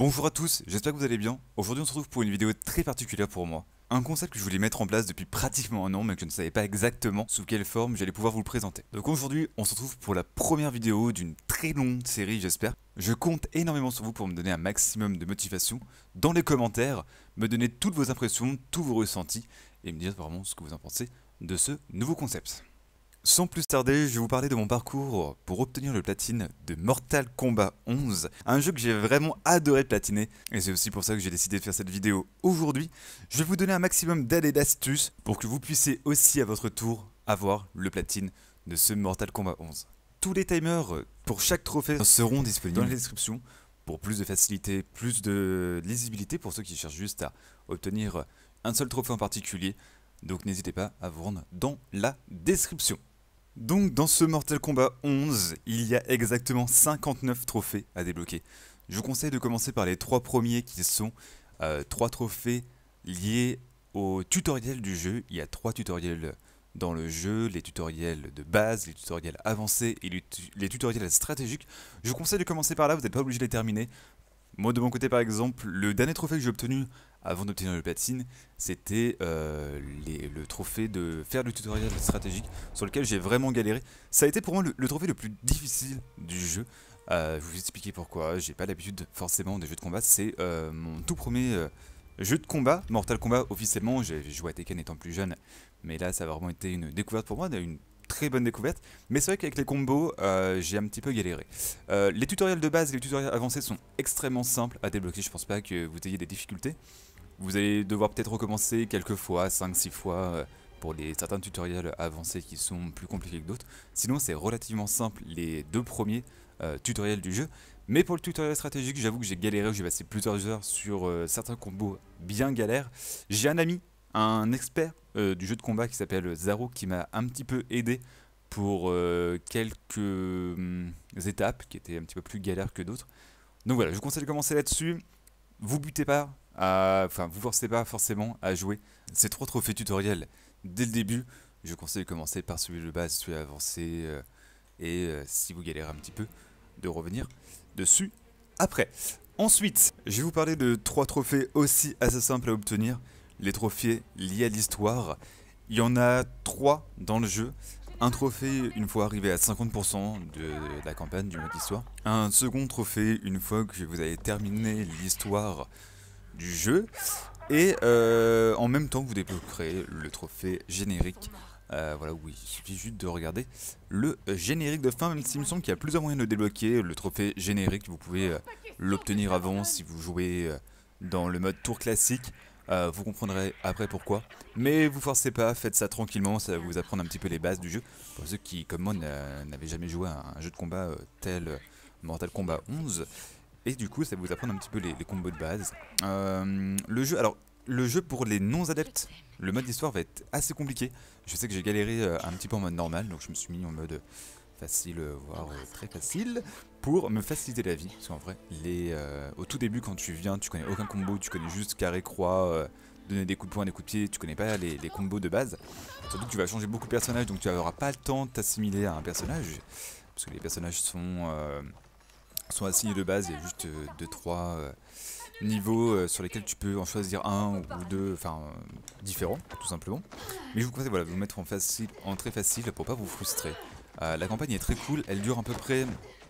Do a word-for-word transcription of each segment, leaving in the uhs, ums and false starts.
Bonjour à tous, j'espère que vous allez bien. Aujourd'hui on se retrouve pour une vidéo très particulière pour moi. Un concept que je voulais mettre en place depuis pratiquement un an mais que je ne savais pas exactement sous quelle forme j'allais pouvoir vous le présenter. Donc aujourd'hui on se retrouve pour la première vidéo d'une très longue série j'espère. Je compte énormément sur vous pour me donner un maximum de motivation dans les commentaires, me donner toutes vos impressions, tous vos ressentis et me dire vraiment ce que vous en pensez de ce nouveau concept. Sans plus tarder, je vais vous parler de mon parcours pour obtenir le platine de Mortal Kombat onze, un jeu que j'ai vraiment adoré platiner, et c'est aussi pour ça que j'ai décidé de faire cette vidéo aujourd'hui. Je vais vous donner un maximum d'aides et d'astuces pour que vous puissiez aussi à votre tour avoir le platine de ce Mortal Kombat onze. Tous les timers pour chaque trophée seront disponibles dans la description pour plus de facilité, plus de lisibilité pour ceux qui cherchent juste à obtenir un seul trophée en particulier. Donc n'hésitez pas à vous rendre dans la description. Donc dans ce Mortal Kombat onze, il y a exactement cinquante-neuf trophées à débloquer. Je vous conseille de commencer par les trois premiers qui sont euh, trois trophées liés au tutoriel du jeu. Il y a trois tutoriels dans le jeu, les tutoriels de base, les tutoriels avancés et les, tu les tutoriels stratégiques. Je vous conseille de commencer par là, vous n'êtes pas obligé de les terminer. Moi de mon côté par exemple, le dernier trophée que j'ai obtenu avant d'obtenir le platine, c'était euh, le trophée de faire le tutoriel stratégique sur lequel j'ai vraiment galéré. Ça a été pour moi le, le trophée le plus difficile du jeu. Euh, je vais vous expliquer pourquoi, j'ai pas l'habitude forcément des jeux de combat, c'est euh, mon tout premier euh, jeu de combat, Mortal Kombat officiellement. J'ai joué à Tekken étant plus jeune, mais là ça a vraiment été une découverte pour moi, une très bonne découverte, mais c'est vrai qu'avec les combos, euh, j'ai un petit peu galéré. Euh, les tutoriels de base et les tutoriels avancés sont extrêmement simples à débloquer, je pense pas que vous ayez des difficultés. Vous allez devoir peut-être recommencer quelques fois, cinq six fois, euh, pour les certains tutoriels avancés qui sont plus compliqués que d'autres. Sinon c'est relativement simple les deux premiers euh, tutoriels du jeu. Mais pour le tutoriel stratégique, j'avoue que j'ai galéré, j'ai passé plusieurs heures sur euh, certains combos bien galères. J'ai un ami, un expert euh, du jeu de combat qui s'appelle Zaro, qui m'a un petit peu aidé pour euh, quelques euh, étapes qui étaient un petit peu plus galères que d'autres. Donc voilà, je vous conseille de commencer là-dessus. Vous butez pas, à, enfin vous forcez pas forcément à jouer ces trois trophées tutoriels dès le début. Je vous conseille de commencer par celui de base, celui avancé, euh, et euh, si vous galérez un petit peu, de revenir dessus après. Ensuite, je vais vous parler de trois trophées aussi assez simples à obtenir. Les trophées liés à l'histoire. Il y en a trois dans le jeu. Un trophée une fois arrivé à cinquante pour cent de la campagne du mode histoire. Un second trophée une fois que vous avez terminé l'histoire du jeu. Et euh, en même temps que vous débloquerez le trophée générique. Euh, voilà, oui, il suffit juste de regarder le générique de fin, même s'il me semble qu'il y a plusieurs moyens de le débloquer. Le trophée générique, vous pouvez euh, l'obtenir avant si vous jouez euh, dans le mode tour classique. Euh, vous comprendrez après pourquoi. Mais vous forcez pas, faites ça tranquillement, ça va vous apprendre un petit peu les bases du jeu. Pour ceux qui, comme moi, n'avaient jamais joué à un jeu de combat euh, tel euh, Mortal Kombat onze. Et du coup, ça va vous apprendre un petit peu les, les combos de base. Euh, le jeu, alors, le jeu pour les non-adeptes, le mode histoire va être assez compliqué. Je sais que j'ai galéré euh, un petit peu en mode normal, donc je me suis mis en mode facile, voire euh, très facile, pour me faciliter la vie. Parce qu'en vrai, les, euh, au tout début, quand tu viens, tu connais aucun combo, tu connais juste carré, croix, euh, donner des coups de poing, des coups de pied, tu connais pas les, les combos de base. Surtout que tu vas changer beaucoup de personnages, donc tu n'auras pas le temps de t'assimiler à un personnage. Parce que les personnages sont, euh, sont assignés de base, il y a juste deux trois euh, niveaux euh, sur lesquels tu peux en choisir un ou deux, enfin euh, différents, tout simplement. Mais je vous conseille voilà, de vous mettre en, facile, en très facile pour pas vous frustrer. Euh, la campagne est très cool, elle dure à peu près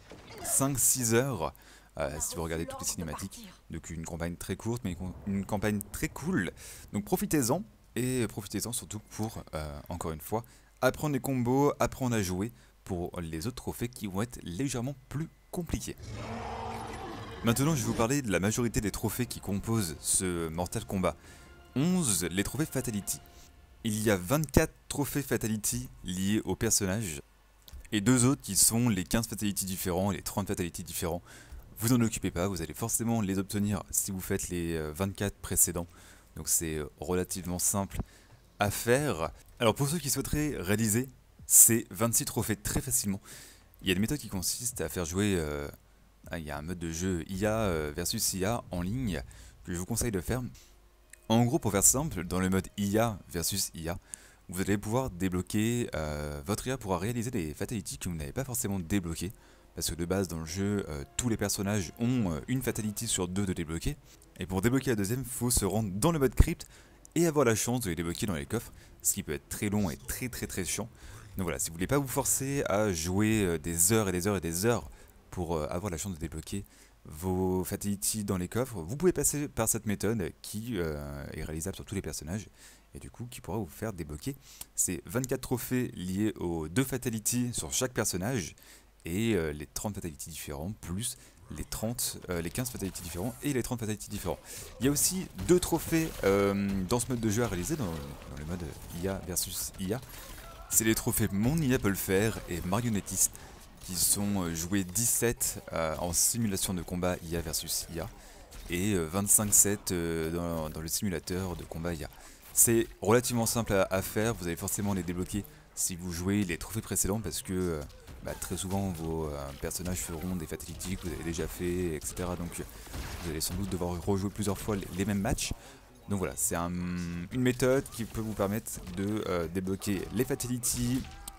cinq six heures euh, si vous regardez toutes les cinématiques. Donc une campagne très courte mais une campagne très cool. Donc profitez-en et profitez-en surtout pour, euh, encore une fois, apprendre les combos, apprendre à jouer pour les autres trophées qui vont être légèrement plus compliqués. Maintenant je vais vous parler de la majorité des trophées qui composent ce Mortal Kombat onze, les trophées Fatality. Il y a vingt-quatre trophées Fatality liés au personnage. Et deux autres qui sont les quinze fatalities différents et les trente fatalities différents. Vous en occupez pas, vous allez forcément les obtenir si vous faites les vingt-quatre précédents. Donc c'est relativement simple à faire. Alors pour ceux qui souhaiteraient réaliser ces vingt-six trophées très facilement, il y a des méthodes qui consistent à faire jouer... Euh, ah, il y a un mode de jeu I A versus I A en ligne que je vous conseille de faire. En gros, pour faire simple, dans le mode I A versus I A, vous allez pouvoir débloquer, euh, votre I A pourra réaliser des fatalities que vous n'avez pas forcément débloquées. parce que de base dans le jeu, euh, tous les personnages ont euh, une fatality sur deux de débloquer. Et pour débloquer la deuxième, il faut se rendre dans le mode crypt et avoir la chance de les débloquer dans les coffres, ce qui peut être très long et très très très chiant. Donc voilà, si vous voulez pas vous forcer à jouer euh, des heures et des heures et des heures pour euh, avoir la chance de débloquer vos fatalities dans les coffres, vous pouvez passer par cette méthode qui euh, est réalisable sur tous les personnages et du coup qui pourra vous faire débloquer ces vingt-quatre trophées liés aux deux fatalities sur chaque personnage et euh, les trente fatalities différents plus les, trente, euh, les quinze fatalities différents et les trente fatalities différents. Il y a aussi deux trophées euh, dans ce mode de jeu à réaliser dans, dans le mode I A versus I A. C'est les trophées Mon I A peut le faire et Marionnettiste qui sont joués dix-sept euh, en simulation de combat I A versus I A et euh, vingt-cinq sept euh, dans, dans le simulateur de combat I A. C'est relativement simple à, à faire, vous allez forcément les débloquer si vous jouez les trophées précédents parce que euh, bah, très souvent vos euh, personnages feront des fatalities que vous avez déjà fait, et cetera. Donc vous allez sans doute devoir rejouer plusieurs fois les, les mêmes matchs. Donc voilà, c'est un, une méthode qui peut vous permettre de euh, débloquer les fatalities,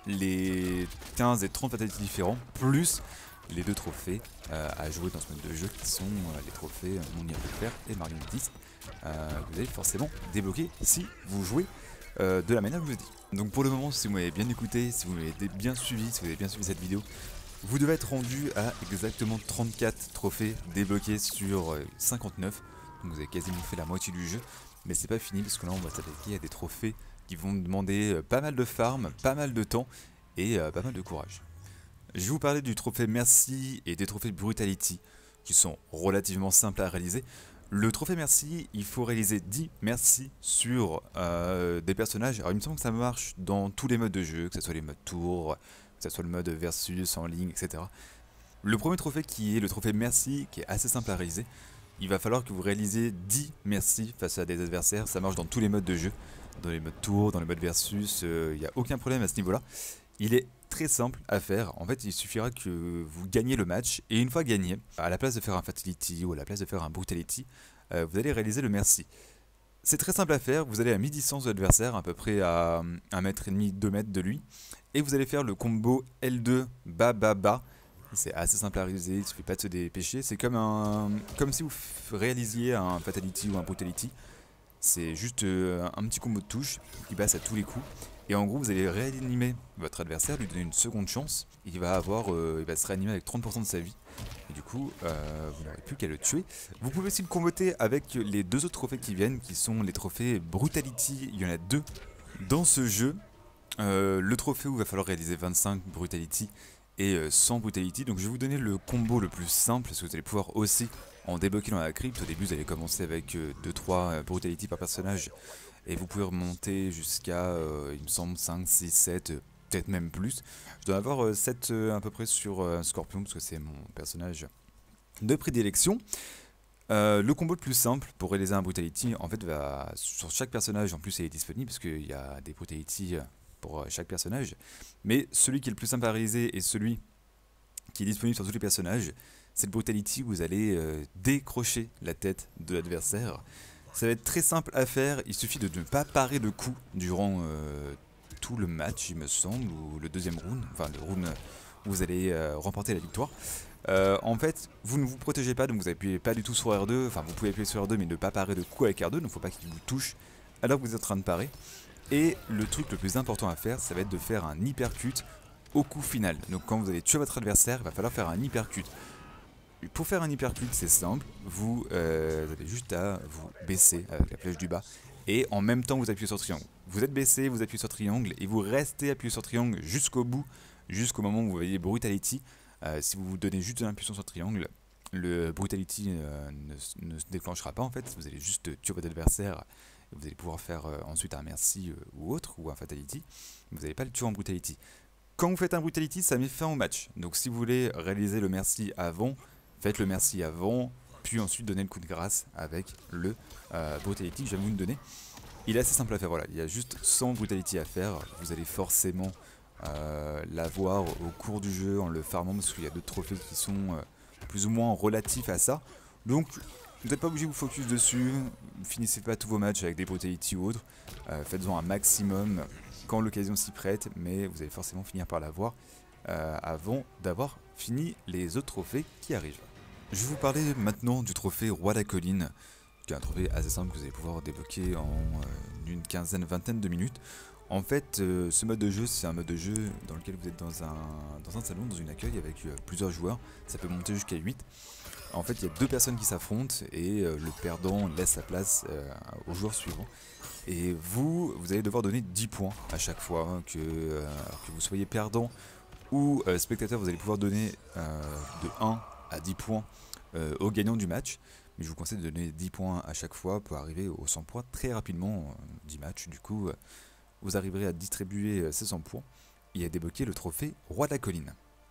les quinze et trente fatalities différents, plus les deux trophées euh, à jouer dans ce mode de jeu qui sont euh, les trophées Mon I A peut le faire et Marionnettiste. Euh, vous allez forcément débloquer si vous jouez euh, de la manière que je vous ai dit. Donc pour le moment, si vous m'avez bien écouté, si vous m'avez bien suivi, si vous avez bien suivi cette vidéo, vous devez être rendu à exactement trente-quatre trophées débloqués sur euh, cinquante-neuf. Donc vous avez quasiment fait la moitié du jeu, mais c'est pas fini parce que là on va s'attaquer à des trophées qui vont demander pas mal de farm, pas mal de temps et euh, pas mal de courage. Je vais vous parler du trophée Merci et des trophées Brutality qui sont relativement simples à réaliser. Le trophée Merci, il faut réaliser dix Merci sur euh, des personnages. Alors il me semble que ça marche dans tous les modes de jeu, que ce soit les modes tour, que ce soit le mode versus, en ligne, et cetera. Le premier trophée qui est le trophée Merci, qui est assez simple à réaliser, il va falloir que vous réalisez dix merci face à des adversaires, ça marche dans tous les modes de jeu, dans les modes tour, dans les modes versus, il euh, n'y a aucun problème à ce niveau là. Il est très simple à faire, en fait il suffira que vous gagnez le match, et une fois gagné, à la place de faire un fatality ou à la place de faire un brutality, euh, vous allez réaliser le merci. C'est très simple à faire, vous allez à mi-distance de l'adversaire, à peu près à un mètre et demi, deux mètres de lui, et vous allez faire le combo L deux bas bas bas. C'est assez simple à réaliser, il ne suffit pas de se dépêcher. C'est comme, un, comme si vous réalisiez un fatality ou un brutality. C'est juste euh, un petit combo de touche qui passe à tous les coups. Et en gros, vous allez réanimer votre adversaire, lui donner une seconde chance. Il va, avoir, euh, il va se réanimer avec trente pour cent de sa vie. Et du coup, euh, vous n'aurez plus qu'à le tuer. Vous pouvez aussi le comboter avec les deux autres trophées qui viennent, qui sont les trophées Brutality. Il y en a deux dans ce jeu. Euh, le trophée où il va falloir réaliser vingt-cinq Brutality et sans brutality. Donc je vais vous donner le combo le plus simple parce que vous allez pouvoir aussi en débloquer dans la crypte. Au début vous allez commencer avec deux trois brutality par personnage et vous pouvez remonter jusqu'à euh, il me semble cinq, six, sept, peut-être même plus. Je dois avoir euh, sept euh, à peu près sur euh, Scorpion parce que c'est mon personnage de prédilection. Euh, le combo le plus simple pour réaliser un brutality en fait va sur chaque personnage, en plus il est disponible parce qu'il y a des brutality pour chaque personnage, mais celui qui est le plus simple à réaliser et celui qui est disponible sur tous les personnages, c'est le brutality où vous allez euh, décrocher la tête de l'adversaire. Ça va être très simple à faire, il suffit de ne pas parer de coups durant euh, tout le match il me semble, ou le deuxième round, enfin le round où vous allez euh, remporter la victoire. Euh, en fait, vous ne vous protégez pas, donc vous n'appuyez pas du tout sur R deux, enfin vous pouvez appuyer sur R deux mais ne pas parer de coups avec R deux, donc il ne faut pas qu'il vous touche alors que vous êtes en train de parer. Et le truc le plus important à faire, ça va être de faire un hypercut au coup final. Donc quand vous allez tuer votre adversaire, il va falloir faire un hypercut. Pour faire un hypercut, c'est simple, vous, euh, vous avez juste à vous baisser avec la flèche du bas et en même temps vous appuyez sur triangle. Vous êtes baissé, vous appuyez sur triangle et vous restez appuyé sur triangle jusqu'au bout, jusqu'au moment où vous voyez brutality. Euh, si vous vous donnez juste de l'impulsion sur triangle, le brutality euh, ne, ne se déclenchera pas en fait, vous allez juste tuer votre adversaire. Vous allez pouvoir faire euh, ensuite un merci euh, ou autre, ou un fatality. Vous n'allez pas le tuer en brutality. Quand vous faites un brutality, ça met fin au match. Donc si vous voulez réaliser le merci avant, faites le merci avant, puis ensuite donner le coup de grâce avec le euh, brutality que je vais vous donner. Il est assez simple à faire, voilà. Il y a juste cent brutality à faire. Vous allez forcément euh, l'avoir au cours du jeu en le farmant, parce qu'il y a d'autres trophées qui sont euh, plus ou moins relatifs à ça. Donc vous n'êtes pas obligé de vous focus dessus, finissez pas tous vos matchs avec des brutality ou autres, euh, faites-en un maximum quand l'occasion s'y prête, mais vous allez forcément finir par l'avoir. euh, avant d'avoir fini les autres trophées qui arrivent. Je vais vous parler maintenant du trophée Roi de la Colline, qui est un trophée assez simple que vous allez pouvoir débloquer en euh, une quinzaine, vingtaine de minutes. En fait, euh, ce mode de jeu, c'est un mode de jeu dans lequel vous êtes dans un, dans un salon, dans une accueil avec euh, plusieurs joueurs. Ça peut monter jusqu'à huit. En fait, il y a deux personnes qui s'affrontent et euh, le perdant laisse sa place euh, au joueur suivant. Et vous, vous allez devoir donner dix points à chaque fois, hein, que, euh, que vous soyez perdant ou euh, spectateur, vous allez pouvoir donner euh, de un à dix points euh, au gagnant du match. Mais je vous conseille de donner dix points à chaque fois pour arriver aux cent points très rapidement, euh, dix matchs. Du coup, euh, vous arriverez à distribuer euh, ces cent points et à débloquer le trophée Roi de la Colline.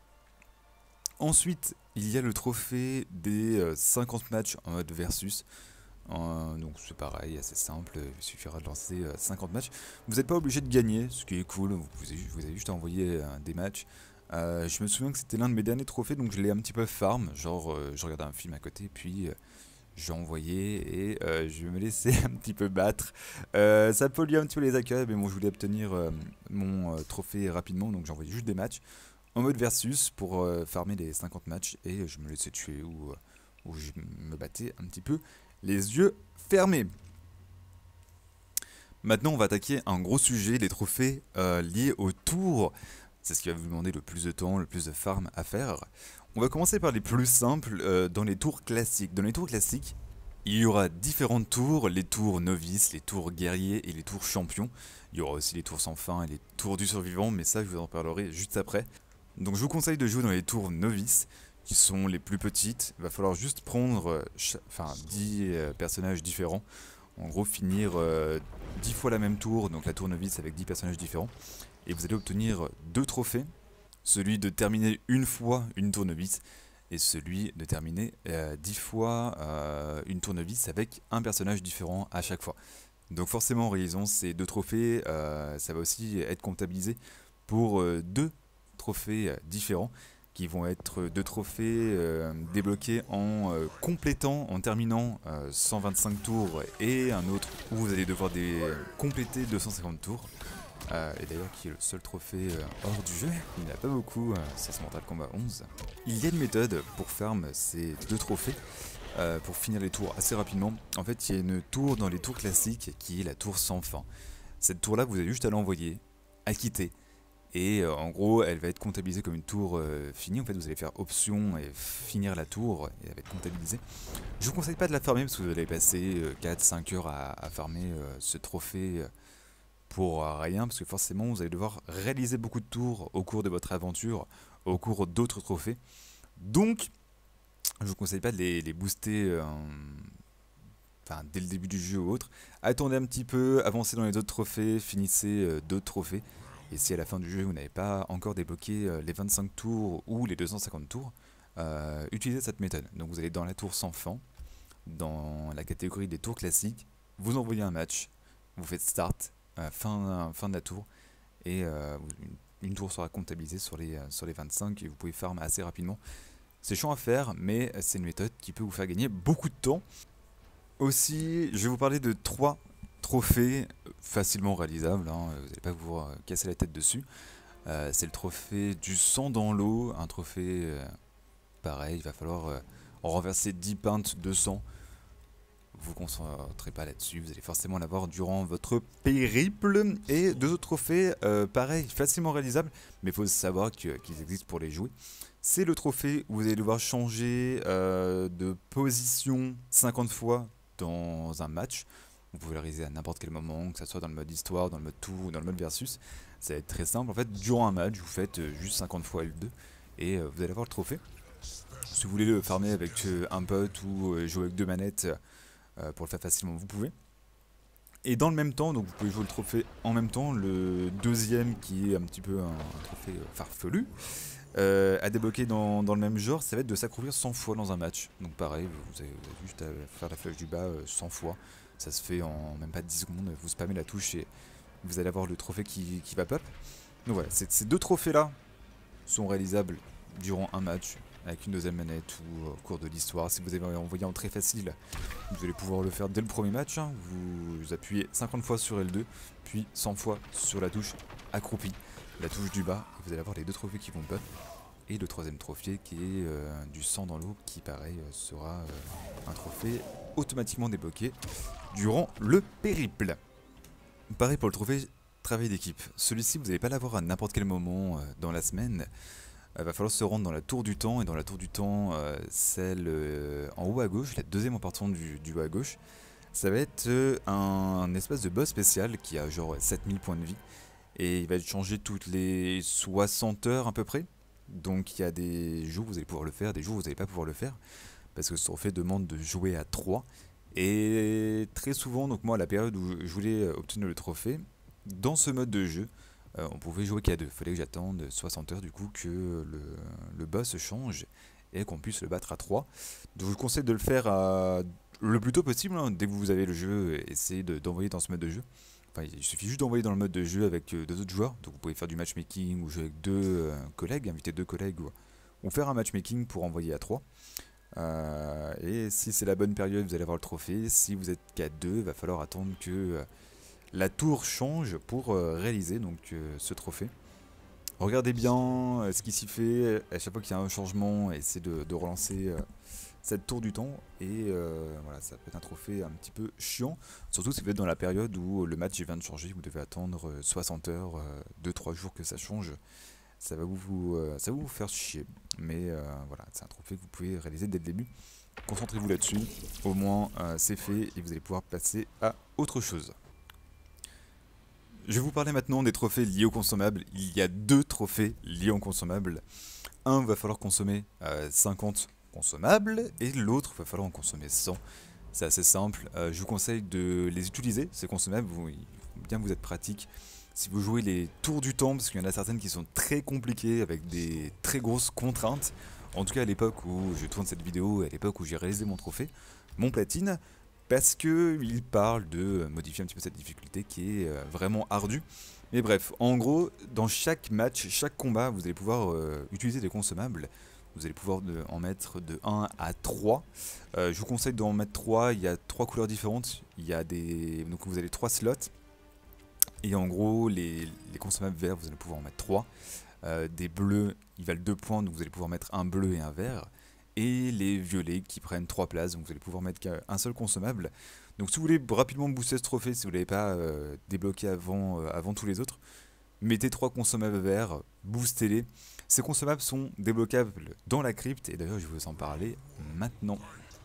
Ensuite, il y a le trophée des euh, cinquante matchs en mode versus. Euh, donc c'est pareil, assez simple, il suffira de lancer euh, cinquante matchs. Vous n'êtes pas obligé de gagner, ce qui est cool, vous, vous, avez, vous avez juste à envoyer euh, des matchs. Euh, je me souviens que c'était l'un de mes derniers trophées, donc je l'ai un petit peu farm, genre euh, je regardais un film à côté, puis euh, j'ai envoyé et euh, je vais me laisser un petit peu battre. Euh, ça pollue un petit peu les accueils, mais bon, je voulais obtenir euh, mon euh, trophée rapidement, donc j'ai envoyé juste des matchs en mode versus pour euh, farmer les cinquante matchs et je me laissais tuer ou, ou je me battais un petit peu les yeux fermés. Maintenant, on va attaquer un gros sujet, les trophées euh, liés au tour. C'est ce qui va vous demander le plus de temps, le plus de farm à faire. On va commencer par les plus simples, euh, dans les tours classiques. Dans les tours classiques, il y aura différentes tours, les tours novices, les tours guerriers et les tours champions. Il y aura aussi les tours sans fin et les tours du survivant, mais ça je vous en parlerai juste après. Donc je vous conseille de jouer dans les tours novices, qui sont les plus petites. Il va falloir juste prendre euh, enfin, dix euh, personnages différents. En gros, finir euh, dix fois la même tour, donc la tour novice avec dix personnages différents. Et vous allez obtenir deux trophées. Celui de terminer une fois une tour novice et celui de terminer euh, dix fois euh, une tour novice avec un personnage différent à chaque fois. Donc forcément, en réalisant ces deux trophées, euh, ça va aussi être comptabilisé pour euh, deux trophées euh, différents qui vont être deux trophées euh, débloqués en euh, complétant, en terminant euh, cent vingt-cinq tours et un autre où vous allez devoir des, compléter deux cent cinquante tours. Euh, et d'ailleurs qui est le seul trophée euh, hors du jeu, il n'y en a pas beaucoup, euh, c'est ce Mortal Kombat onze. Il y a une méthode pour farm ces deux trophées, euh, pour finir les tours assez rapidement. En fait il y a une tour dans les tours classiques qui est la tour sans fin. Cette tour là vous avez juste à l'envoyer, à quitter, et euh, en gros elle va être comptabilisée comme une tour euh, finie. En fait vous allez faire option et finir la tour et elle va être comptabilisée. Je vous conseille pas de la farmer parce que vous allez passer euh, quatre cinq heures à, à farmer euh, ce trophée euh, pour rien, parce que forcément vous allez devoir réaliser beaucoup de tours au cours de votre aventure, au cours d'autres trophées. Donc je vous conseille pas de les, les booster euh, enfin, dès le début du jeu ou autre. Attendez un petit peu, avancez dans les autres trophées, finissez euh, d'autres trophées. Et si à la fin du jeu vous n'avez pas encore débloqué euh, les vingt-cinq tours ou les deux cent cinquante tours, euh, utilisez cette méthode. Donc vous allez dans la tour sans fin, dans la catégorie des tours classiques, vous envoyez un match, vous faites start, Euh, fin, fin de la tour et euh, une, une tour sera comptabilisée sur les, euh, sur les vingt-cinq et vous pouvez farm assez rapidement. C'est chiant à faire mais c'est une méthode qui peut vous faire gagner beaucoup de temps. Aussi je vais vous parler de trois trophées facilement réalisables, hein, vous n'allez pas vous euh, casser la tête dessus. Euh, c'est le trophée du sang dans l'eau, un trophée euh, pareil, il va falloir euh, renverser dix pintes de sang. Vous vous concentrez pas là-dessus, vous allez forcément l'avoir durant votre périple. Et deux autres trophées, euh, pareil, facilement réalisables, mais il faut savoir qu'ils existent pour les jouer. C'est le trophée où vous allez devoir changer euh, de position cinquante fois dans un match. Vous pouvez le réaliser à n'importe quel moment, que ce soit dans le mode histoire, dans le mode tour ou dans le mode versus. Ça va être très simple, en fait, durant un match, vous faites juste cinquante fois L deux et euh, vous allez avoir le trophée. Si vous voulez le farmer avec euh, un pote ou euh, jouer avec deux manettes, Euh, pour le faire facilement vous pouvez. Et dans le même temps, donc vous pouvez jouer le trophée en même temps, le deuxième qui est un petit peu un, un trophée euh, farfelu euh, à débloquer dans, dans le même genre, ça va être de s'accroupir cent fois dans un match. Donc pareil, vous avez, vous avez juste à faire la flèche du bas euh, cent fois, ça se fait en même pas dix secondes, vous spammez la touche et vous allez avoir le trophée qui, qui va pop. Donc voilà, ces deux trophées là sont réalisables durant un match, avec une deuxième manette ou au cours de l'histoire. Si vous avez envoyé en très facile, vous allez pouvoir le faire dès le premier match. Vous appuyez cinquante fois sur L deux, puis cent fois sur la touche accroupie. la touche du bas, et vous allez avoir les deux trophées qui vont pop. Et le troisième trophée qui est euh, du sang dans l'eau, qui pareil euh, sera euh, un trophée automatiquement débloqué durant le périple. Pareil pour le trophée travail d'équipe. Celui-ci vous n'allez pas l'avoir à n'importe quel moment euh, dans la semaine. Il euh, va falloir se rendre dans la tour du temps, et dans la tour du temps, euh, celle euh, en haut à gauche, la deuxième en partant du, du haut à gauche. Ça va être euh, un, un espèce de boss spécial qui a genre sept mille points de vie. Et il va être changé toutes les soixante heures à peu près. Donc il y a des jours où vous allez pouvoir le faire, des jours où vous n'allez pas pouvoir le faire. Parce que ce trophée demande de jouer à trois. Et très souvent, donc moi à la période où je voulais obtenir le trophée, dans ce mode de jeu, euh, on pouvait jouer qu'à deux. Il fallait que j'attende soixante heures du coup que le, le boss change et qu'on puisse le battre à trois. Donc je vous conseille de le faire à, le plus tôt possible, hein. Dès que vous avez le jeu, essayez d'envoyer dans ce mode de jeu. Enfin, il suffit juste d'envoyer dans le mode de jeu avec euh, deux autres joueurs. Donc vous pouvez faire du matchmaking ou jouer avec deux euh, collègues, inviter deux collègues ou, ou faire un matchmaking pour envoyer à trois. Euh, et si c'est la bonne période, vous allez avoir le trophée. Si vous êtes qu'à deux, il va falloir attendre que euh, la tour change pour euh, réaliser donc, euh, ce trophée. Regardez bien euh, ce qui s'y fait. À chaque fois qu'il y a un changement, essayez de, de relancer euh, cette tour du temps. Et euh, voilà, ça peut être un trophée un petit peu chiant. Surtout si vous êtes dans la période où le match vient de changer. Vous devez attendre euh, soixante heures, euh, deux trois jours que ça change. Ça va vous, vous, euh, ça va vous faire chier. Mais euh, voilà, c'est un trophée que vous pouvez réaliser dès le début. Concentrez-vous là-dessus. Au moins, euh, c'est fait et vous allez pouvoir passer à autre chose. Je vais vous parler maintenant des trophées liés aux consommables. Il y a deux trophées liés aux consommables. Un va falloir consommer euh, cinquante consommables et l'autre va falloir en consommer cent. C'est assez simple. Euh, je vous conseille de les utiliser, ces consommables. Vous, il faut bien que vous êtes pratique. Si vous jouez les tours du temps, parce qu'il y en a certaines qui sont très compliquées avec des très grosses contraintes. En tout cas à l'époque où je tourne cette vidéo, à l'époque où j'ai réalisé mon trophée, mon platine, parce qu'il parle de modifier un petit peu cette difficulté qui est euh, vraiment ardue. Mais bref, en gros, dans chaque match, chaque combat, vous allez pouvoir euh, utiliser des consommables. Vous allez pouvoir de, en mettre de un à trois. Euh, je vous conseille d'en mettre trois, il y a trois couleurs différentes. Il y a des... Donc vous avez trois slots. Et en gros, les, les consommables verts, vous allez pouvoir en mettre trois. Euh, des bleus, ils valent deux points, donc vous allez pouvoir mettre un bleu et un vert. Et les violets qui prennent trois places, donc vous allez pouvoir mettre qu'un seul consommable. Donc si vous voulez rapidement booster ce trophée, si vous ne l'avez pas euh, débloqué avant, euh, avant tous les autres, mettez trois consommables verts, boostez-les. Ces consommables sont débloquables dans la crypte, et d'ailleurs je vais vous en parler maintenant.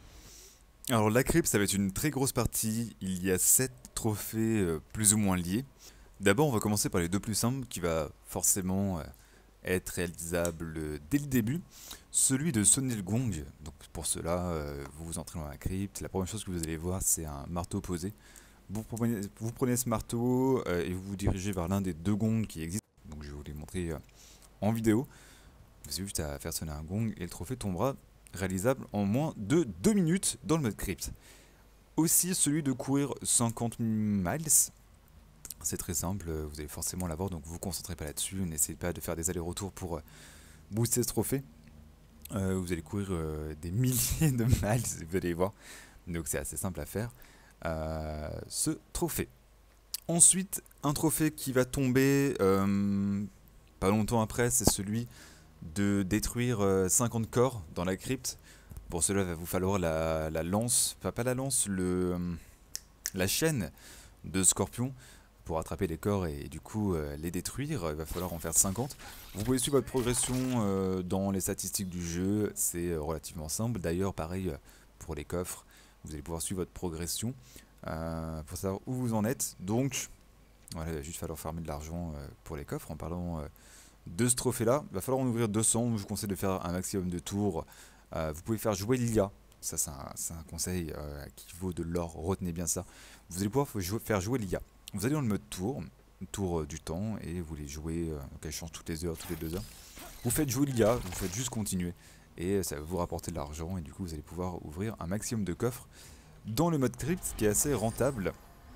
Alors la crypte, ça va être une très grosse partie, il y a sept trophées euh, plus ou moins liés. D'abord on va commencer par les deux plus simples, qui va forcément... Euh, être réalisable dès le début, celui de sonner le gong. Donc pour cela, euh, vous vous entrez dans la crypte, la première chose que vous allez voir c'est un marteau posé. Vous prenez, vous prenez ce marteau euh, et vous vous dirigez vers l'un des deux gongs qui existent. Donc je vais vous les montrer euh, en vidéo. Vous avez juste à faire sonner un gong et le trophée tombera réalisable en moins de deux minutes dans le mode crypte. Aussi celui de courir cinquante miles. C'est très simple, vous allez forcément l'avoir, donc vous vous concentrez pas là-dessus, n'essayez pas de faire des allers-retours pour euh, booster ce trophée. Euh, vous allez courir euh, des milliers de miles, vous allez voir, donc c'est assez simple à faire, euh, ce trophée. Ensuite, un trophée qui va tomber euh, pas longtemps après, c'est celui de détruire euh, cinquante corps dans la crypte. Pour cela, il va vous falloir la, la lance, enfin pas la lance, le, la chaîne de Scorpion, pour attraper les corps et, et du coup euh, les détruire. Il va falloir en faire cinquante. Vous pouvez suivre votre progression euh, dans les statistiques du jeu, c'est euh, relativement simple. D'ailleurs pareil euh, pour les coffres, vous allez pouvoir suivre votre progression euh, pour savoir où vous en êtes. Donc voilà, il va juste falloir farmer de l'argent euh, pour les coffres. En parlant euh, de ce trophée là, il va falloir en ouvrir deux cents. Je vous conseille de faire un maximum de tours. Euh, vous pouvez faire jouer l'I A. Ça c'est un, un conseil euh, qui vaut de l'or, retenez bien ça. Vous allez pouvoir jouer, faire jouer l'I A. Vous allez dans le mode tour, tour euh, du temps, et vous les jouez, euh, donc elle change toutes les heures, toutes les deux heures. Vous faites jouer l'I A, vous faites juste continuer, et ça va vous rapporter de l'argent, et du coup vous allez pouvoir ouvrir un maximum de coffres dans le mode crypt, qui est assez rentable,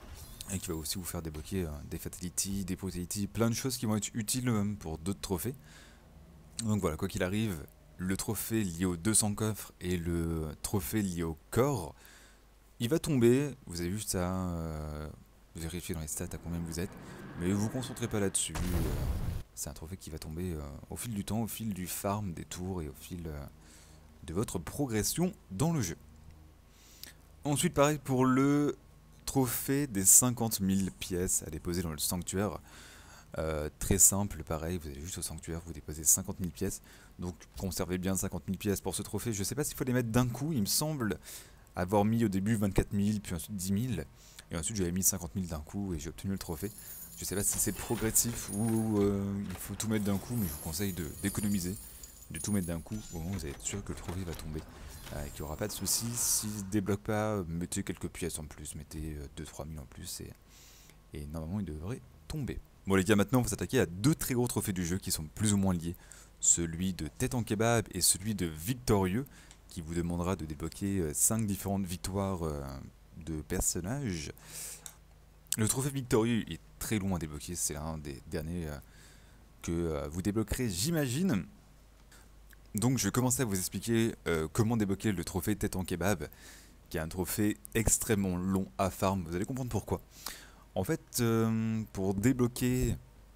et qui va aussi vous faire débloquer euh, des fatalities, des brutalities, plein de choses qui vont être utiles même pour d'autres trophées. Donc voilà, quoi qu'il arrive, le trophée lié aux deux cents coffres et le trophée lié au corps, il va tomber, vous avez juste à... Euh, vérifier dans les stats à combien vous êtes, mais vous vous concentrez pas là-dessus, euh, c'est un trophée qui va tomber euh, au fil du temps, au fil du farm, des tours et au fil euh, de votre progression dans le jeu. Ensuite, pareil pour le trophée des cinquante mille pièces à déposer dans le sanctuaire. Euh, très simple, pareil, vous allez juste au sanctuaire, vous déposez cinquante mille pièces. Donc conservez bien cinquante mille pièces pour ce trophée. Je ne sais pas s'il faut les mettre d'un coup, il me semble avoir mis au début vingt-quatre mille, puis ensuite dix mille. Et ensuite j'avais mis cinquante mille d'un coup et j'ai obtenu le trophée. Je ne sais pas si c'est progressif ou euh, il faut tout mettre d'un coup, mais je vous conseille d'économiser, de, de tout mettre d'un coup au moment où vous êtes sûr que le trophée va tomber. Euh, et qu'il n'y aura pas de soucis. S'il ne se débloque pas, mettez quelques pièces en plus, mettez euh, deux trois mille en plus et, et normalement il devrait tomber. Bon les gars, maintenant on va s'attaquer à deux très gros trophées du jeu qui sont plus ou moins liés. Celui de tête en kebab et celui de victorieux, qui vous demandera de débloquer cinq différentes victoires euh, de personnages. Le trophée victorieux est très long à débloquer, c'est l'un des derniers euh, que euh, vous débloquerez, j'imagine. Donc je vais commencer à vous expliquer euh, comment débloquer le trophée tête en kebab, qui est un trophée extrêmement long à farm, vous allez comprendre pourquoi. En fait, euh, pour débloquer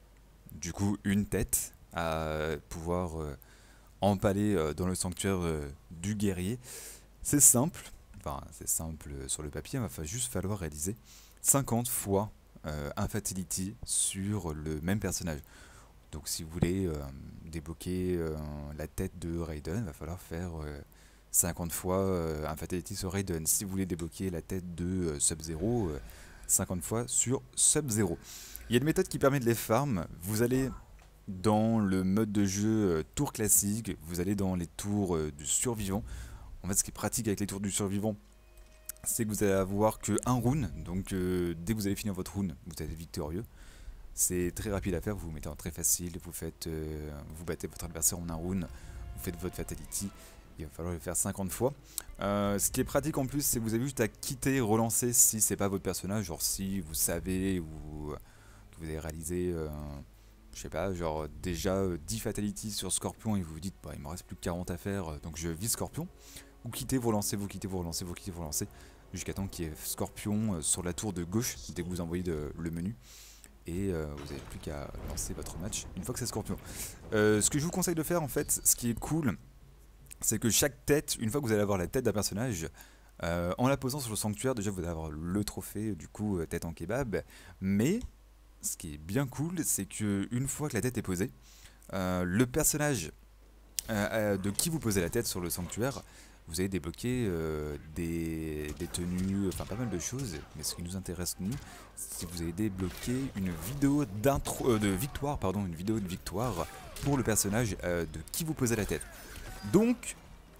du coup une tête à pouvoir euh, empaler euh, dans le sanctuaire euh, du guerrier, c'est simple, enfin c'est simple sur le papier, il va juste falloir réaliser cinquante fois euh, un fatality sur le même personnage. Donc si vous voulez euh, débloquer euh, la tête de Raiden, il va falloir faire euh, cinquante fois euh, un fatality sur Raiden. Si vous voulez débloquer la tête de euh, Sub-Zero, euh, cinquante fois sur Sub-Zero. Il y a une méthode qui permet de les farm. Vous allez dans le mode de jeu euh, tour classique, vous allez dans les tours euh, du survivant. En fait, ce qui est pratique avec les tours du survivant, c'est que vous allez avoir que un rune. Donc euh, dès que vous allez finir votre rune, vous êtes victorieux. C'est très rapide à faire, vous vous mettez en très facile, vous faites, euh, vous battez votre adversaire en un rune, vous faites votre fatality. Il va falloir le faire cinquante fois. Euh, ce qui est pratique en plus, c'est que vous avez juste à quitter, relancer si c'est pas votre personnage. Genre si vous savez ou que vous avez réalisé, euh, je sais pas, genre déjà euh, dix fatalities sur Scorpion et vous vous dites, bah, il me reste plus que quarante à faire, donc je vis Scorpion. Vous quittez, vous relancez, vous quittez, vous relancez, vous quittez, vous relancez, jusqu'à temps qu'il y ait Scorpion euh, sur la tour de gauche dès que vous envoyez de, le menu. Et euh, vous n'avez plus qu'à lancer votre match une fois que c'est Scorpion. Euh, ce que je vous conseille de faire en fait, ce qui est cool, c'est que chaque tête, une fois que vous allez avoir la tête d'un personnage, euh, en la posant sur le sanctuaire, déjà vous allez avoir le trophée, du coup, euh, tête en kebab. Mais, ce qui est bien cool, c'est que une fois que la tête est posée, euh, le personnage euh, euh, de qui vous posez la tête sur le sanctuaire, vous allez débloquer euh, des, des tenues, enfin pas mal de choses. Mais ce qui nous intéresse nous, c'est que vous allez débloquer une vidéo d'intro, euh, de victoire, pardon, une vidéo de victoire pour le personnage euh, de qui vous posez la tête. Donc,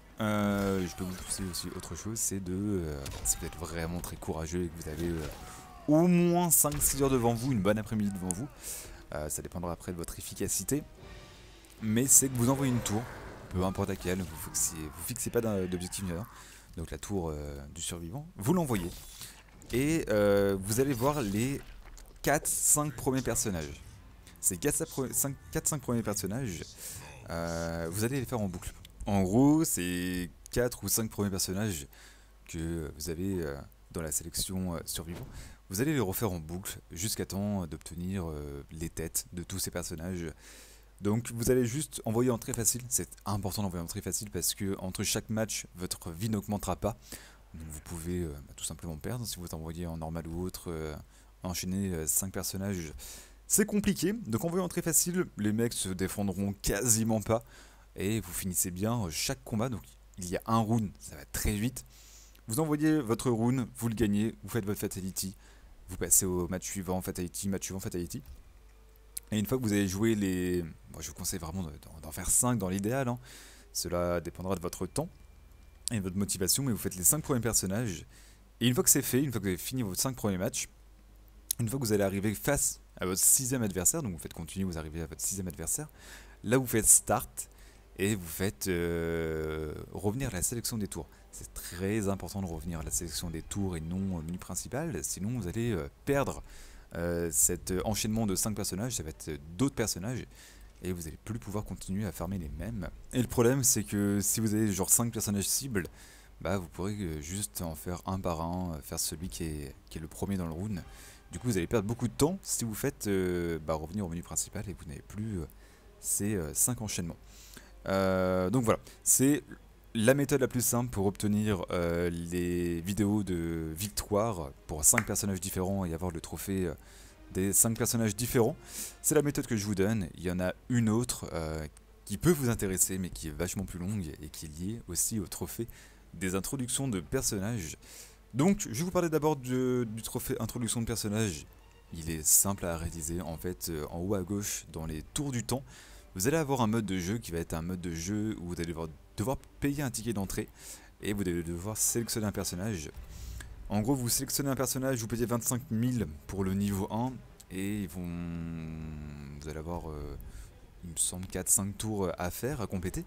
euh, je peux vous pousser aussi autre chose, c'est de, euh, si vous êtes vraiment très courageux et que vous avez euh, au moins cinq six heures devant vous, une bonne après-midi devant vous, euh, ça dépendra après de votre efficacité, mais c'est que vous envoyez une tour, peu importe laquelle, vous fixez, vous fixez pas d'objectif mineur, donc la tour euh, du survivant, vous l'envoyez, et euh, vous allez voir les quatre cinq premiers personnages. Ces quatre cinq premiers personnages, euh, vous allez les faire en boucle. En gros, c'est quatre ou cinq premiers personnages que vous avez euh, dans la sélection euh, survivant. Vous allez les refaire en boucle jusqu'à temps d'obtenir euh, les têtes de tous ces personnages. Donc vous allez juste envoyer en très facile. C'est important d'envoyer en très facile parce que entre chaque match, votre vie n'augmentera pas. Donc vous pouvez euh, bah, tout simplement perdre si vous envoyez en normal ou autre. Euh, enchaîner euh, cinq personnages, c'est compliqué. Donc envoyez en très facile, les mecs se défendront quasiment pas. Et vous finissez bien chaque combat, donc il y a un rune, ça va très vite. Vous envoyez votre rune, vous le gagnez, vous faites votre fatality, vous passez au match suivant, fatality, match suivant, fatality. Et une fois que vous avez joué les... Bon, je vous conseille vraiment d'en faire cinq dans l'idéal, hein. Cela dépendra de votre temps et de votre motivation, mais vous faites les cinq premiers personnages. Et une fois que c'est fait, une fois que vous avez fini vos cinq premiers matchs, une fois que vous allez arriver face à votre sixième adversaire, donc vous faites continuer, vous arrivez à votre sixième adversaire, là vous faites start, et vous faites euh, revenir à la sélection des tours. C'est très important de revenir à la sélection des tours et non au menu principal, sinon vous allez euh, perdre euh, cet enchaînement de cinq personnages, ça va être d'autres personnages, et vous n'allez plus pouvoir continuer à farmer les mêmes. Et le problème c'est que si vous avez genre cinq personnages cibles, bah vous pourrez juste en faire un par un, faire celui qui est, qui est le premier dans le rune, Du coup vous allez perdre beaucoup de temps si vous faites euh, bah, revenir au menu principal et que vous n'avez plus euh, ces euh, cinq enchaînements. Euh, donc voilà, c'est la méthode la plus simple pour obtenir euh, les vidéos de victoire pour cinq personnages différents et avoir le trophée euh, des cinq personnages différents. C'est la méthode que je vous donne. Il y en a une autre euh, qui peut vous intéresser mais qui est vachement plus longue et qui est liée aussi au trophée des introductions de personnages. Donc je vais vous parler d'abord du, du trophée introduction de personnages. Il est simple à réaliser en fait, euh, en haut à gauche dans les tours du temps. Vous allez avoir un mode de jeu qui va être un mode de jeu où vous allez devoir, devoir payer un ticket d'entrée et vous allez devoir sélectionner un personnage. En gros, vous sélectionnez un personnage, vous payez vingt-cinq mille pour le niveau un et ils vont, vous allez avoir, euh, il me semble, quatre cinq tours à faire, à compléter.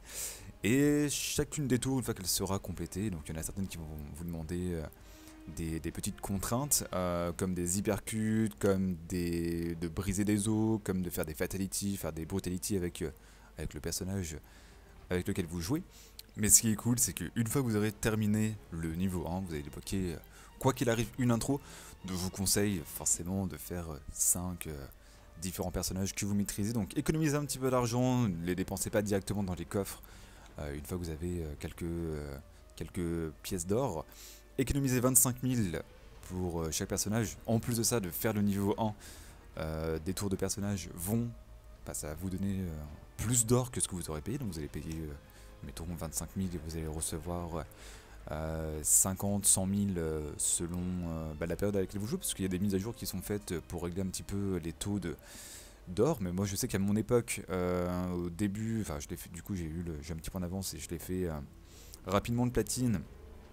Et chacune des tours, une fois qu'elle sera complétée, donc il y en a certaines qui vont vous demander euh, des, des petites contraintes, euh, comme des hypercutes, comme des, de briser des os, comme de faire des fatalities, faire des brutalities avec, euh, avec le personnage avec lequel vous jouez. Mais ce qui est cool, c'est qu'une fois que vous aurez terminé le niveau un, vous allez débloquer, euh, quoi qu'il arrive, une intro. Donc je vous conseille forcément de faire cinq euh, différents personnages que vous maîtrisez. Donc économisez un petit peu d'argent, ne les dépensez pas directement dans les coffres. Euh, une fois que vous avez euh, quelques, euh, quelques pièces d'or, économisez vingt-cinq mille pour euh, chaque personnage. En plus de ça, de faire le niveau un, euh, des tours de personnages vont bah, ça va vous donner euh, plus d'or que ce que vous aurez payé. Donc vous allez payer, euh, mettons, vingt-cinq mille et vous allez recevoir euh, cinquante, cent mille euh, selon euh, bah, la période avec laquelle vous jouez. Parce qu'il y a des mises à jour qui sont faites pour régler un petit peu les taux de d'or, mais moi je sais qu'à mon époque, euh, au début, enfin je l'ai fait, du coup j'ai eu le, j'ai un petit point d'avance et je l'ai fait euh, rapidement de platine.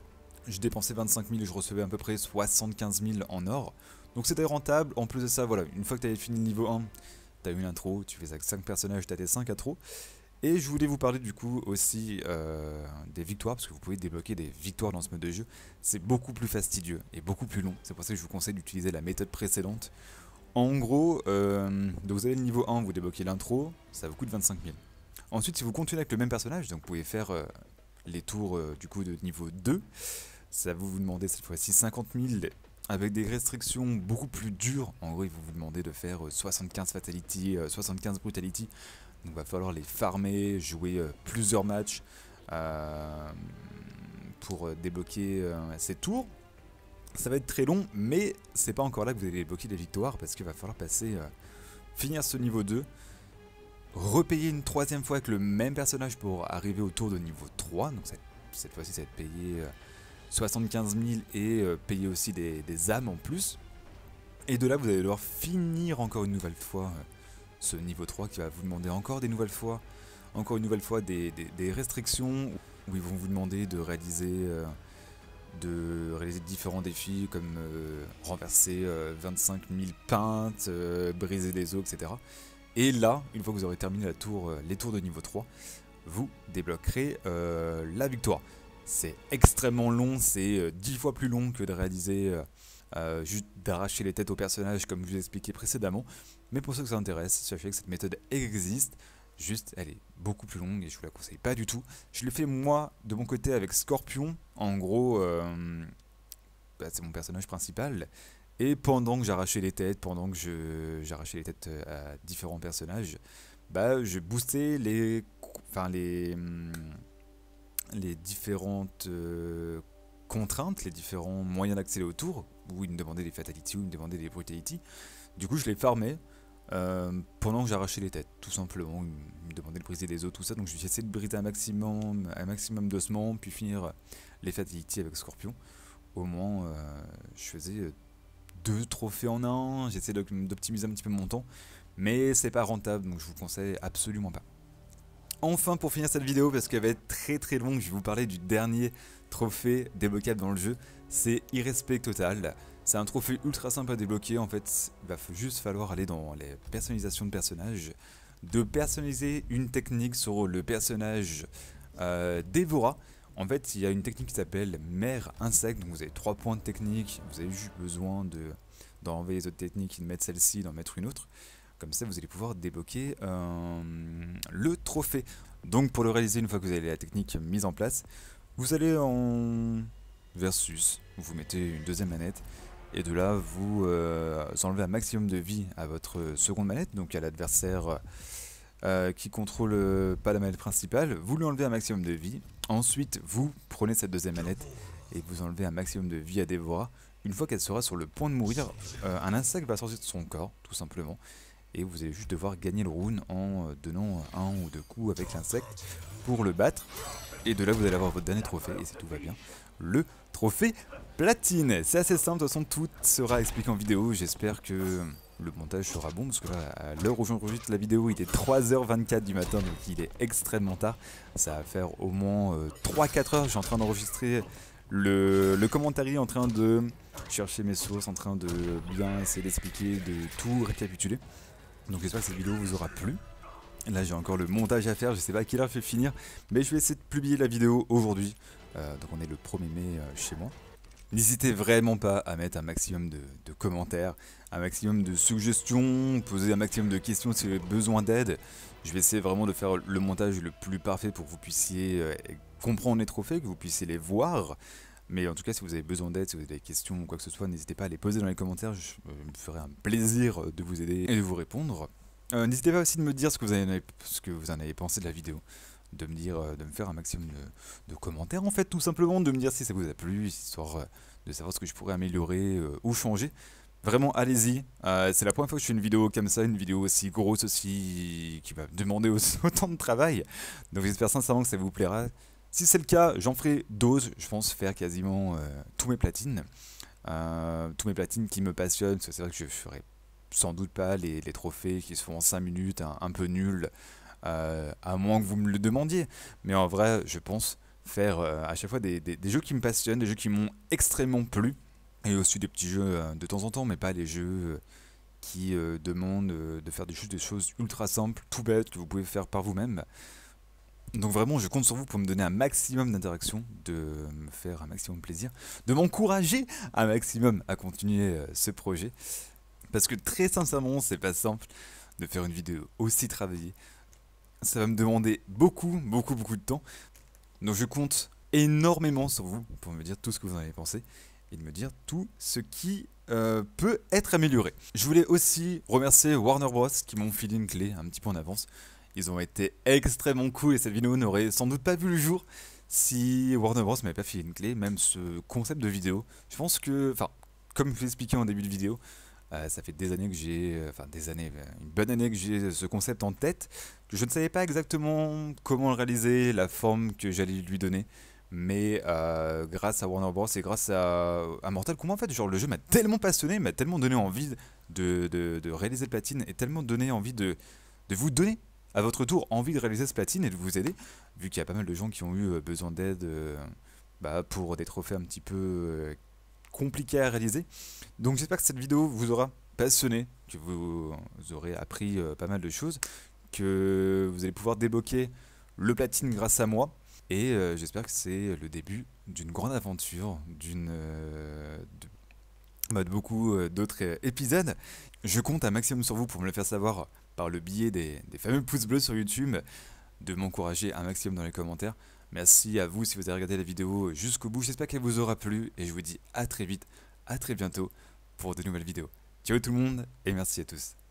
Je dépensais vingt-cinq mille et je recevais à peu près soixante-quinze mille en or, donc c'était rentable. En plus de ça, voilà, une fois que tu avais fini le niveau un, tu as une intro, tu fais avec cinq personnages, tu as tes cinq intros. Et je voulais vous parler du coup aussi euh, des victoires, parce que vous pouvez débloquer des victoires dans ce mode de jeu. C'est beaucoup plus fastidieux et beaucoup plus long, c'est pour ça que je vous conseille d'utiliser la méthode précédente. En gros, euh, donc vous avez le niveau un, vous débloquez l'intro, ça vous coûte vingt-cinq mille. Ensuite, si vous continuez avec le même personnage, donc vous pouvez faire euh, les tours euh, du coup de niveau deux, ça va vous demander cette fois-ci cinquante mille avec des restrictions beaucoup plus dures. En gros, il va vous demander de faire euh, soixante-quinze Fatality, euh, soixante-quinze Brutality. Donc il va falloir les farmer, jouer euh, plusieurs matchs euh, pour euh, débloquer euh, ces tours. Ça va être très long, mais c'est pas encore là que vous allez débloquer des victoires, parce qu'il va falloir passer, euh, finir ce niveau deux, repayer une troisième fois avec le même personnage pour arriver au tour de niveau trois. Donc cette, cette fois-ci, ça va être payer euh, soixante-quinze mille et euh, payer aussi des, des âmes en plus. Et de là, vous allez devoir finir encore une nouvelle fois euh, ce niveau trois qui va vous demander encore des nouvelles fois, encore une nouvelle fois des, des, des restrictions où ils vont vous demander de réaliser... Euh, de réaliser différents défis comme euh, renverser euh, vingt-cinq mille pintes, euh, briser des os, et cetera. Et là, une fois que vous aurez terminé la tour, euh, les tours de niveau trois, vous débloquerez euh, la victoire. C'est extrêmement long, c'est euh, dix fois plus long que de réaliser euh, euh, juste d'arracher les têtes aux personnages comme je vous ai expliqué précédemment. Mais pour ceux que ça intéresse, sachez que cette méthode existe. Juste, elle est beaucoup plus longue et je vous la conseille pas du tout. Je l'ai fait moi de mon côté avec Scorpion. En gros, euh, bah, c'est mon personnage principal. Et pendant que j'arrachais les têtes, pendant que j'arrachais les têtes à différents personnages, bah, je boostais les, enfin les, les différentes euh, contraintes, les différents moyens d'accéder au tour, où il me demandait des fatalities, où il me demandait des brutalities. Du coup, je les farmais. Euh, pendant que j'arrachais les têtes, tout simplement, il me demandait de briser des os, tout ça, donc j'ai essayé de briser un maximum, un maximum d'ossements, puis finir les fatalities avec Scorpion. Au moins, euh, je faisais deux trophées en un, j'essayais d'optimiser un petit peu mon temps, mais c'est pas rentable, donc je vous conseille absolument pas. Enfin, pour finir cette vidéo, parce qu'elle va être très très longue, je vais vous parler du dernier trophée débloquable dans le jeu, c'est Irrespect Total. C'est un trophée ultra simple à débloquer, en fait, il va juste falloir aller dans les personnalisations de personnages, de personnaliser une technique sur le personnage euh, d'Evora. En fait, il y a une technique qui s'appelle Mère Insecte, donc vous avez trois points de technique, vous avez juste besoin de d'enlever les autres techniques et de mettre celle-ci, d'en mettre une autre. Comme ça, vous allez pouvoir débloquer euh, le trophée. Donc pour le réaliser, une fois que vous avez la technique mise en place, vous allez en versus, vous mettez une deuxième manette, Et de là, vous euh, enlevez un maximum de vie à votre seconde manette, donc à l'adversaire euh, qui contrôle euh, pas la manette principale. Vous lui enlevez un maximum de vie. Ensuite, vous prenez cette deuxième manette et vous enlevez un maximum de vie à Dévora. Une fois qu'elle sera sur le point de mourir, euh, un insecte va sortir de son corps, tout simplement. Et vous allez juste devoir gagner le round en donnant un ou deux coups avec l'insecte pour le battre. Et de là, vous allez avoir votre dernier trophée, et si tout va bien, le trophée platine. C'est assez simple, de toute façon, tout sera expliqué en vidéo. J'espère que le montage sera bon, parce que là, à l'heure où j'enregistre la vidéo, il est trois heures vingt-quatre du matin, donc il est extrêmement tard. Ça va faire au moins euh, trois quatre heures, je suis en train d'enregistrer le, le commentaire, en train de chercher mes sources, en train de bien essayer d'expliquer, de tout récapituler. Donc j'espère que cette vidéo vous aura plu. Là j'ai encore le montage à faire, je sais pas à quelle heure je vais finir, mais je vais essayer de publier la vidéo aujourd'hui. Euh, donc on est le premier mai euh, chez moi. N'hésitez vraiment pas à mettre un maximum de, de commentaires, un maximum de suggestions, poser un maximum de questions si vous avez besoin d'aide. Je vais essayer vraiment de faire le montage le plus parfait pour que vous puissiez euh, comprendre les trophées, que vous puissiez les voir. Mais en tout cas, si vous avez besoin d'aide, si vous avez des questions ou quoi que ce soit, n'hésitez pas à les poser dans les commentaires, je euh, me ferai un plaisir de vous aider et de vous répondre. Euh, n'hésitez pas aussi de me dire ce que vous, avez, ce que vous en avez pensé de la vidéo, de me dire, euh, de me faire un maximum de, de commentaires en fait, tout simplement, de me dire si ça vous a plu, histoire euh, de savoir ce que je pourrais améliorer euh, ou changer. Vraiment, allez-y. Euh, c'est la première fois que je fais une vidéo comme ça, une vidéo aussi grosse aussi, qui va demander aussi autant de travail. Donc j'espère sincèrement que ça vous plaira. Si c'est le cas, j'en ferai d'autres. Je pense faire quasiment euh, tous mes platines. Euh, tous mes platines qui me passionnent. Parce que c'est vrai que je ferai sans doute pas les, les trophées qui se font en cinq minutes, un, un peu nuls. Euh, à moins que vous me le demandiez. Mais en vrai, je pense faire euh, à chaque fois des, des, des jeux qui me passionnent, des jeux qui m'ont extrêmement plu. Et aussi des petits jeux euh, de temps en temps, mais pas les jeux euh, qui euh, demandent euh, de faire des, juste des choses ultra simples, tout bêtes, que vous pouvez faire par vous-même. Donc vraiment, je compte sur vous pour me donner un maximum d'interaction, de me faire un maximum de plaisir, de m'encourager un maximum à continuer euh, ce projet. Parce que très sincèrement, c'est pas simple de faire une vidéo aussi travaillée. Ça va me demander beaucoup, beaucoup, beaucoup de temps. Donc je compte énormément sur vous pour me dire tout ce que vous en avez pensé et de me dire tout ce qui euh, peut être amélioré. Je voulais aussi remercier Warner Bros qui m'ont filé une clé un petit peu en avance. Ils ont été extrêmement cool et cette vidéo n'aurait sans doute pas vu le jour si Warner Bros m'avait pas filé une clé, même ce concept de vidéo. Je pense que, enfin, comme je l'ai expliqué en début de vidéo, euh, ça fait des années que j'ai, enfin des années, une bonne année que j'ai ce concept en tête, que je ne savais pas exactement comment le réaliser, la forme que j'allais lui donner. Mais euh, grâce à Warner Bros et grâce à, à Mortal Kombat, en fait, genre le jeu m'a tellement passionné, m'a tellement donné envie de, de, de réaliser le platine et tellement donné envie de, de vous donner à votre tour envie de réaliser ce platine et de vous aider, vu qu'il y a pas mal de gens qui ont eu besoin d'aide euh, bah, pour des trophées un petit peu euh, compliqués à réaliser. Donc j'espère que cette vidéo vous aura passionné, que vous, vous aurez appris euh, pas mal de choses, que vous allez pouvoir débloquer le platine grâce à moi. Et euh, j'espère que c'est le début d'une grande aventure, d'une euh, de, bah, de beaucoup euh, d'autres euh, épisodes. Je compte un maximum sur vous pour me le faire savoir par le biais des, des fameux pouces bleus sur YouTube, de m'encourager un maximum dans les commentaires. Merci à vous si vous avez regardé la vidéo jusqu'au bout. J'espère qu'elle vous aura plu et je vous dis à très vite, à très bientôt pour de nouvelles vidéos. Ciao tout le monde et merci à tous.